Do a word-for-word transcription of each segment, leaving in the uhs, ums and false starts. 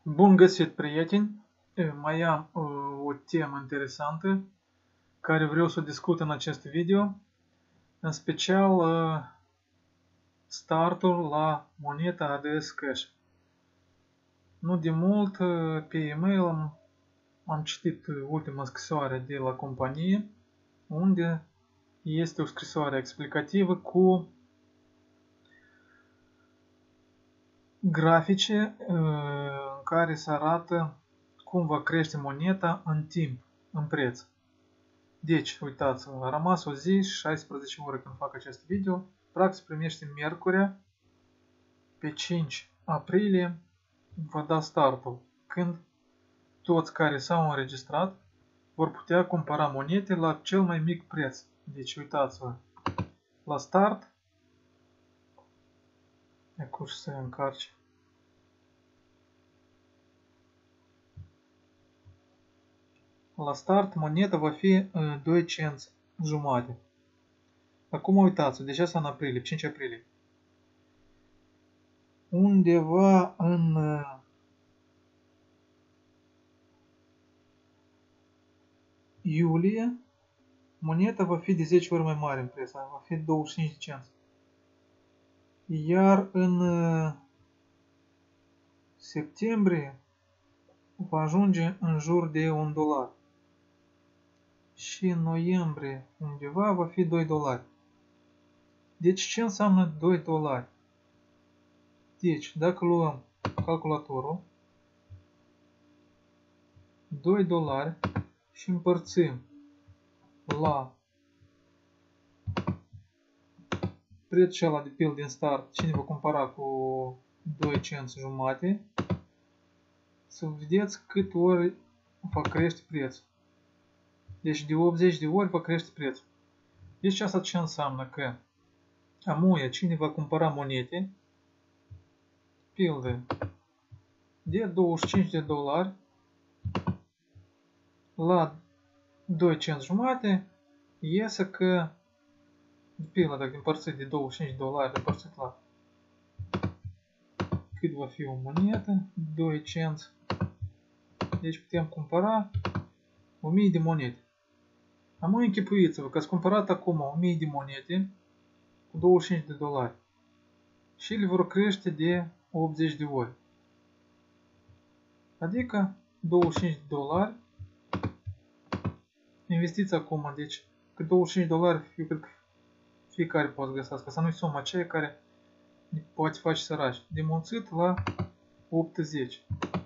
Bun găsit, prieteni! Mai am uh, o temă interesantă care vreau să o discut în acest video, în special uh, startul la moneta A D S Cash. Nu de mult uh, pe e-mail am, am citit ultima scrisoare de la companie, unde este o scrisoare explicativă cu grafice uh, în care se arată cum va crește moneta în timp, în preț. Deci, uitați, a rămas o zi și șaisprezece ore când fac acest video. Practic primește miercurea, pe cinci aprilie, va da startul, când toți care s-au înregistrat vor putea cumpăra monete la cel mai mic preț. Deci, uitați-vă, la start, acum să încarce. La start, moneta va fi uh, doi cenți jumate. Acum uitați, deja s-a în aprilie, cinci aprilie. Undeva în uh, iulie, moneta va fi de zece ori mai mare în preț, va fi douăzeci și cinci de cenți. Iar în uh, septembrie va ajunge în jur de un dolar. Și în noiembrie undeva va fi doi dolari. Deci ce înseamnă doi dolari? Deci, dacă luăm calculatorul, doi dolari și împărțim la prețul ăla de pil din start, cine va compara cu doi cenți jumate, să vedeți cât ori va crește prețul. Deci de optzeci de ori va crește prețul. Deci asta ce înseamnă? Că amuia cine va cumpăra monete, pildă, de douăzeci și cinci de dolari la doi cenți jumate, iese că, de pildă, dacă împărțit de douăzeci și cinci de dolari, împărțit la cât va fi o monetă, doi cenți, deci putem cumpăra o mie de monede. Am închipuiți-vă că ați cumpărat acum o mie de monede cu douăzeci și cinci de dolari și le vor crește de optzeci de ori. Adică douăzeci și cinci de dolari. Investiți acum, deci că douăzeci și cinci de dolari, eu cred că fiecare poate găsească, să nu-i suma aceea care ne poate face săraci. De mulțit la optzeci.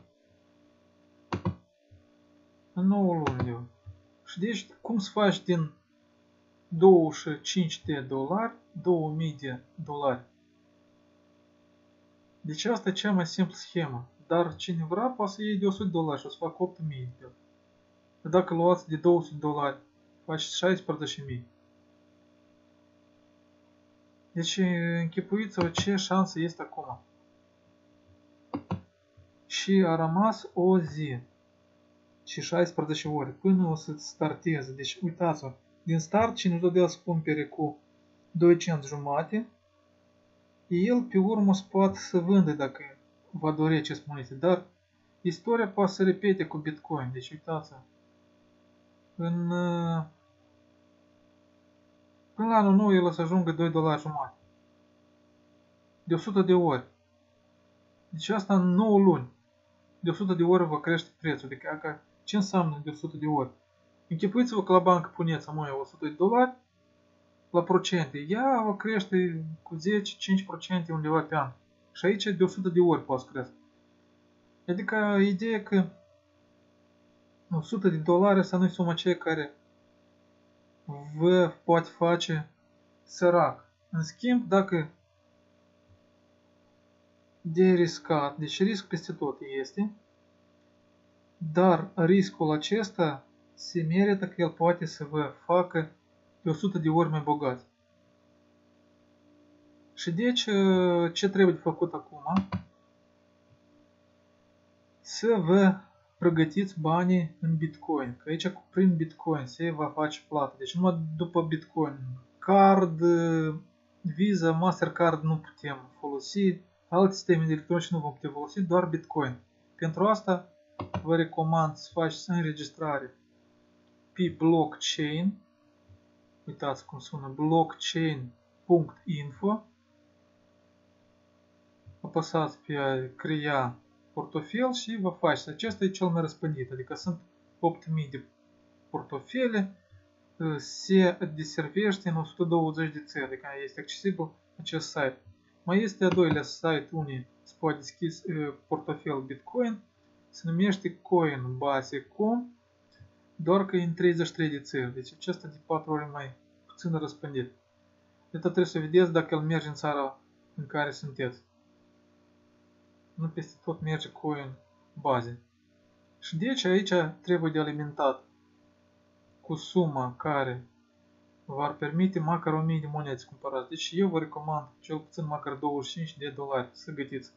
În nouă luni. Și deci, cum să faci din douăzeci și cinci de dolari două mii de dolari? Deci asta e cea mai simplă schemă. Dar cine vrea poate să iei de o sută de dolari și o să fac opt mii de dolari. Dacă luați de două sute de dolari, faceți șaisprezece mii. Deci închipuiți-vă ce șansă este acum. Și a rămas o zi și șaisprezece ore până o să starteze. Deci uitați-vă, din start cine își dădea să cumpere cu doi cenți jumate, el pe urmă se poate să vândă dacă va dori acest monete. Dar istoria poate să repete cu Bitcoin. Deci uitați-vă, în până la anul nou el o să ajungă doi dolari jumate. De o sută de ori. Deci asta în nouă luni. De o sută de ori va crește prețul. Adică ce înseamnă de o sută de ori? Închipuiți-vă că la bancă puneți amuia o sută de dolari la procente. Ea va crește cu zece cinci la sută undeva pe an. Și aici de o sută de ori poate crește. Adică ideea că o sută de dolari asta nu e suma aceea care vă poate face sărac. În schimb, dacă de riscat, deci risc peste tot este, dar riscul acesta se merită că el poate să vă facă de o sută de ori mai bogați. Și deci, ce trebuie de făcut acum? Să vă pregătiți banii în Bitcoin. Că aici prin Bitcoin se va face plată. Deci numai după Bitcoin. Card, Visa, Mastercard nu putem folosi. Alte sisteme electronice nu vom putea folosi, doar Bitcoin. Pentru asta vă recomand să faceți înregistrare pe blockchain. Uitați cum sună, blockchain punct info. Apăsați pe a crea portofel și vă faceți. Acesta e cel mai răspândit, adică sunt opt mii de portofele, se deservește în o sută douăzeci de țări, adică este accesibil acest site. Mai este a doilea site unde se poate deschis portofel Bitcoin, se numește coinbase punct com, doar că e în treizeci și trei de țări, deci acesta de patru ori mai puțin răspândit. Deci trebuie să vedeți dacă el merge în țara în care sunteți. Nu peste tot merge Coinbase. Și deci aici trebuie de alimentat cu suma care v-ar permite măcar o mie de monede să cumpărați. Deci eu vă recomand cel puțin măcar douăzeci și cinci de dolari să gătiți.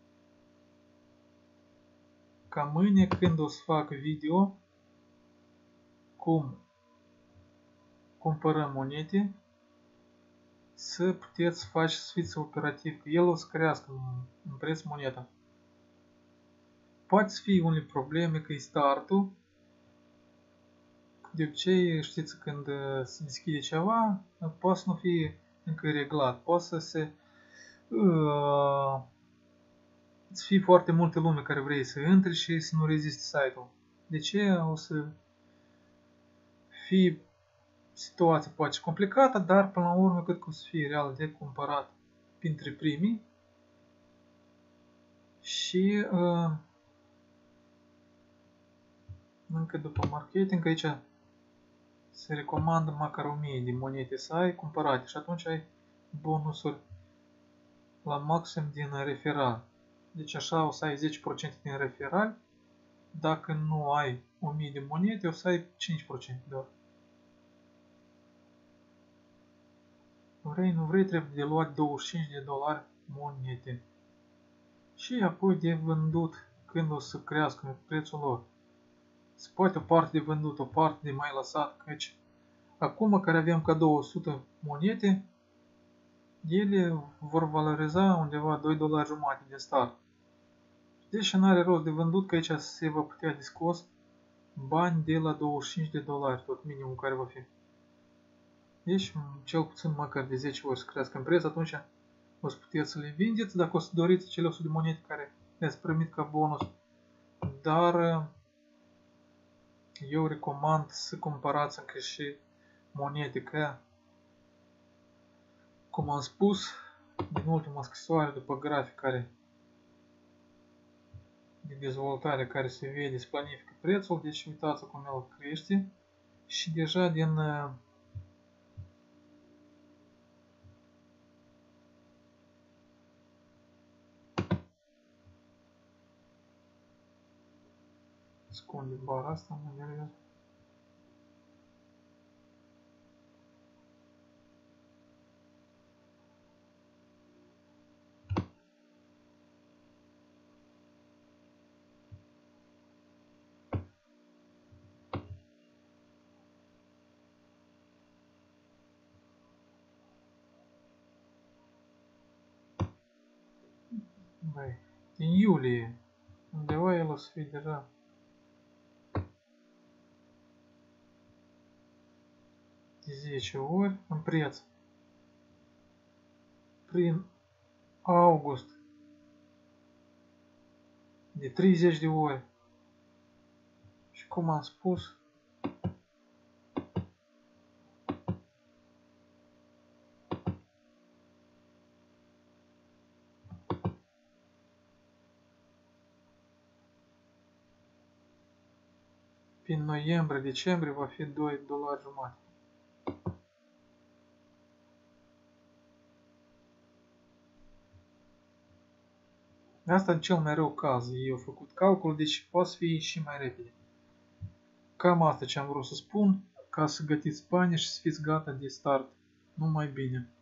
Ca mâine când o să fac video cum cumpărăm monede, să puteți face să fiți operativ, că el o să crească în preț moneda. Poate să fie unele probleme, că e startul. De obicei, știți, când se deschide ceva, poate să nu fie încă reglat, poate să se uh, să fie foarte multe lume care vrei să intre și să nu reziste site-ul. De ce? O să fie situația poate complicată, dar până la urmă cât că o să fie real de cumpărat printre primii. Și uh, încă după marketing, aici se recomandă măcar o mie de monede să ai cumpărate și atunci ai bonusuri la maxim din referal. Deci așa o să ai zece la sută din referal. Dacă nu ai o mie de monede, o să ai cinci la sută doar. Vrei, nu vrei, trebuie de luat douăzeci și cinci de dolari monede. Și apoi de vândut când o să crească prețul lor. Se poate o parte de vândut, o parte de mai lăsat, căci acum care avem ca două sute monede, ele vor valoriza undeva doi dolari jumate de start. Deci nu are rost de vândut, că aici se va putea discos bani de la douăzeci și cinci de dolari, tot minimul care va fi. Deci cel puțin măcar de zece ori să crească în preț, atunci o să puteți să le vindeți dacă o să doriți cele o sută de monede care le-ați primit ca bonus. Dar eu recomand să cumpărați încă și monede, că, cum am spus, din ultima scrisoare, după grafic care de dezvoltare care se vede, se planifică prețul, deci uitați cum el crește și deja din secunde bara asta, mă nervez. Băi, din iulie, undeva el o să fie deja de zece ori în preț. Prin august de treizeci de ori. Și cum am spus, prin noiembrie-decembrie va fi doi dolari jumate. Asta în cel mai rău caz. Eu am făcut calcul, deci poate fi și mai repede. Cam asta ce am vrut să spun, ca să gătiți bani și să fiți gata de start. Numai bine!